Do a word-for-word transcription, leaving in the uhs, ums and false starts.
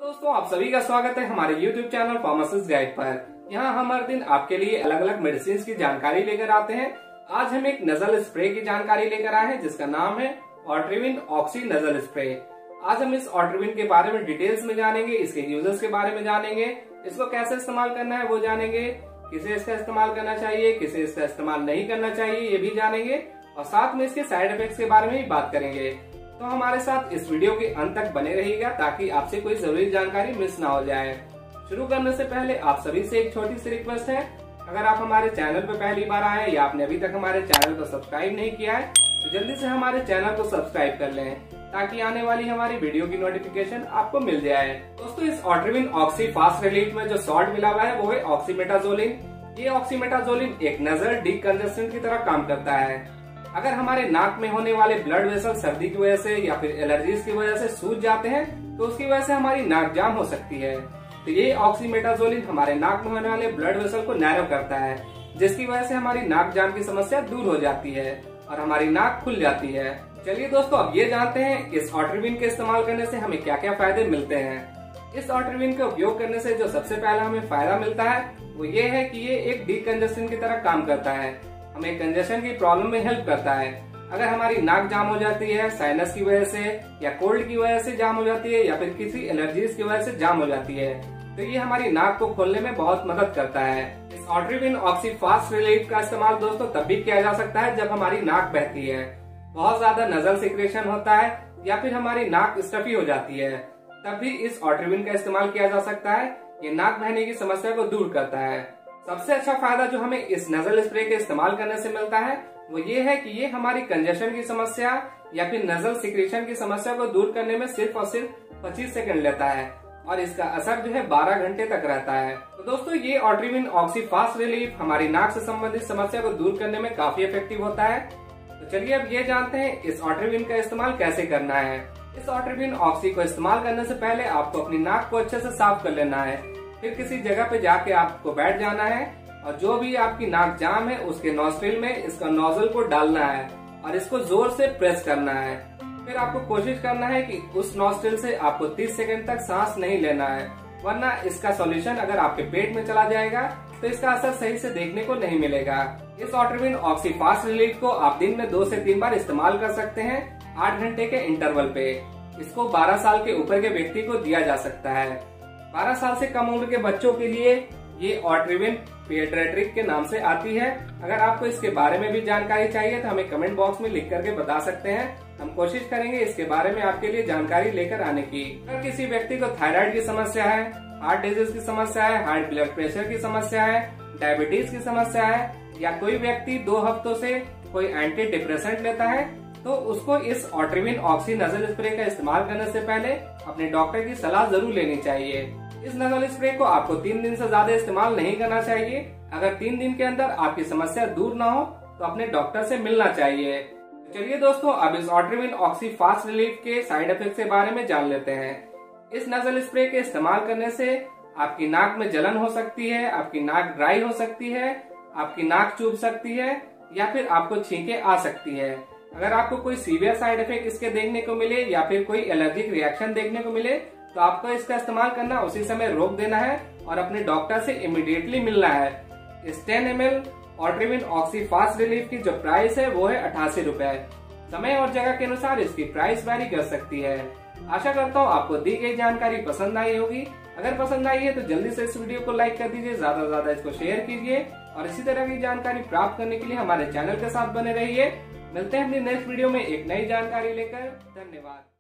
दोस्तों आप सभी का स्वागत है हमारे यूट्यूब चैनल फार्मासिस्ट गाइड पर। यहाँ हम हर दिन आपके लिए अलग अलग मेडिसिन की जानकारी लेकर आते हैं। आज हम एक नजल स्प्रे की जानकारी लेकर आए हैं जिसका नाम है ऑट्रिविन ऑक्सी नजल स्प्रे। आज हम इस ऑट्रिविन के बारे में डिटेल्स में जानेंगे, इसके यूजर्स के बारे में जानेंगे, इसको कैसे इस्तेमाल करना है वो जानेंगे, किसे इसका इस्तेमाल करना चाहिए, किसे इसका इस्तेमाल नहीं करना चाहिए ये भी जानेंगे और साथ में इसके साइड इफेक्ट्स के बारे में भी बात करेंगे। तो हमारे साथ इस वीडियो के अंत तक बने रहिएगा ताकि आपसे कोई जरूरी जानकारी मिस ना हो जाए। शुरू करने से पहले आप सभी से एक छोटी सी रिक्वेस्ट है, अगर आप हमारे चैनल पर पहली बार आए या आपने अभी तक हमारे चैनल को सब्सक्राइब नहीं किया है तो जल्दी से हमारे चैनल को सब्सक्राइब कर लें ताकि आने वाली हमारी वीडियो की नोटिफिकेशन आपको मिल जाए। दोस्तों इस ऑट्रिविन ऑक्सी फास्ट रिलीफ में जो सॉल्ट मिला हुआ है वो है ऑक्सीमेटाजोलिन। ये ऑक्सीमेटाजोलिन एक नजल डीकंजेस्टेंट की तरह काम करता है। अगर हमारे नाक में होने वाले ब्लड वेसल सर्दी की वजह से या फिर एलर्जीज की वजह से सूज जाते हैं तो उसकी वजह से हमारी नाक जाम हो सकती है। तो ये ऑक्सीमेटाजोलिन हमारे नाक में होने वाले ब्लड वेसल को नैरो करता है जिसकी वजह से हमारी नाक जाम की समस्या दूर हो जाती है और हमारी नाक खुल जाती है। चलिए दोस्तों अब ये जानते हैं इस ऑट्रिविन के इस्तेमाल करने से हमें क्या क्या फायदे मिलते हैं। इस ऑट्रिविन का उपयोग करने से जो सबसे पहला हमें फायदा मिलता है वो ये है कि ये एक डीकंजेस्टेंट की तरह काम करता है, हमें कंजेशन की प्रॉब्लम में हेल्प करता है। अगर हमारी नाक जाम हो जाती है साइनस की वजह से या कोल्ड की वजह से जाम हो जाती है या फिर किसी एलर्जीज की वजह से जाम हो जाती है तो ये हमारी नाक को खोलने में बहुत मदद करता है। इस ऑट्रिविन ऑक्सी फास्ट रिलीफ का इस्तेमाल दोस्तों तब भी किया जा सकता है जब हमारी नाक बहती है, बहुत ज्यादा नजल सिक्रेशन होता है या फिर हमारी नाक स्टफी हो जाती है, तब भी इस ऑट्रिविन का इस्तेमाल किया जा सकता है। ये नाक बहने की समस्या को दूर करता है। सबसे अच्छा फायदा जो हमें इस नजल स्प्रे के इस्तेमाल करने से मिलता है वो ये है कि ये हमारी कंजेशन की समस्या या फिर नजल सिक्रेशन की समस्या को दूर करने में सिर्फ और सिर्फ पच्चीस सेकंड लेता है और इसका असर जो है बारह घंटे तक रहता है। तो दोस्तों ये ऑट्रिविन ऑक्सी फास्ट रिलीफ हमारी नाक से संबंधित समस्या को दूर करने में काफी इफेक्टिव होता है। तो चलिए अब ये जानते हैं इस ऑट्रिविन का इस्तेमाल कैसे करना है। इस ऑट्रिविन ऑक्सी को इस्तेमाल करने से पहले आपको अपनी नाक को अच्छे से साफ कर लेना है, फिर किसी जगह पे जाके आपको बैठ जाना है और जो भी आपकी नाक जाम है उसके नॉस्ट्रिल में इसका नोजल को डालना है और इसको जोर से प्रेस करना है। फिर आपको कोशिश करना है कि उस नॉस्ट्रिल से आपको तीस सेकंड तक सांस नहीं लेना है, वरना इसका सॉल्यूशन अगर आपके पेट में चला जाएगा तो इसका असर सही से देखने को नहीं मिलेगा। इस ऑट्रिविन ऑक्सी फास्ट रिलीफ को आप दिन में दो से तीन बार इस्तेमाल कर सकते हैं आठ घंटे के इंटरवल पे। इसको बारह साल के ऊपर के व्यक्ति को दिया जा सकता है। बारह साल से कम उम्र के बच्चों के लिए ये ऑट्रिविन पीडियाट्रिक के नाम से आती है। अगर आपको इसके बारे में भी जानकारी चाहिए तो हमें कमेंट बॉक्स में लिख करके बता सकते हैं, हम कोशिश करेंगे इसके बारे में आपके लिए जानकारी लेकर आने की। अगर किसी व्यक्ति को थायराइड की समस्या है, हार्ट डिजीज की समस्या है, हाई ब्लड प्रेशर की समस्या है, डायबिटीज की समस्या है या कोई व्यक्ति दो हफ्तों से कोई एंटी डिप्रेसेंट लेता है तो उसको इस ऑट्रिविन ऑक्सी नजल स्प्रे का इस्तेमाल करने से पहले अपने डॉक्टर की सलाह जरूर लेनी चाहिए। इस नजल स्प्रे को आपको तीन दिन से ज्यादा इस्तेमाल नहीं करना चाहिए। अगर तीन दिन के अंदर आपकी समस्या दूर ना हो तो अपने डॉक्टर से मिलना चाहिए। चलिए दोस्तों अब इस ऑट्रिविन ऑक्सी फास्ट रिलीफ के साइड इफेक्ट के बारे में जान लेते हैं। इस नजल स्प्रे के इस्तेमाल करने से आपकी नाक में जलन हो सकती है, आपकी नाक ड्राई हो सकती है, आपकी नाक चुभ सकती है या फिर आपको छींके आ सकती है। अगर आपको कोई सीवियर साइड इफेक्ट इसके देखने को मिले या फिर कोई एलर्जिक रिएक्शन देखने को मिले तो आपको इसका इस्तेमाल करना उसी समय रोक देना है और अपने डॉक्टर से इमीडिएटली मिलना है। इस ten M L Otrivin Oxy Fast Relief की जो प्राइस है वो है अठासी रूपए। समय और जगह के अनुसार इसकी प्राइस वैरी कर सकती है। आशा करता हूँ आपको दी गई जानकारी पसंद आई होगी। अगर पसंद आई है तो जल्दी से इस वीडियो को लाइक कर दीजिए, ज्यादा से ज्यादा इसको शेयर कीजिए और इसी तरह की जानकारी प्राप्त करने के लिए हमारे चैनल के साथ बने रहिए। मिलते हैं अपनी नेक्स्ट वीडियो में एक नई जानकारी लेकर। धन्यवाद।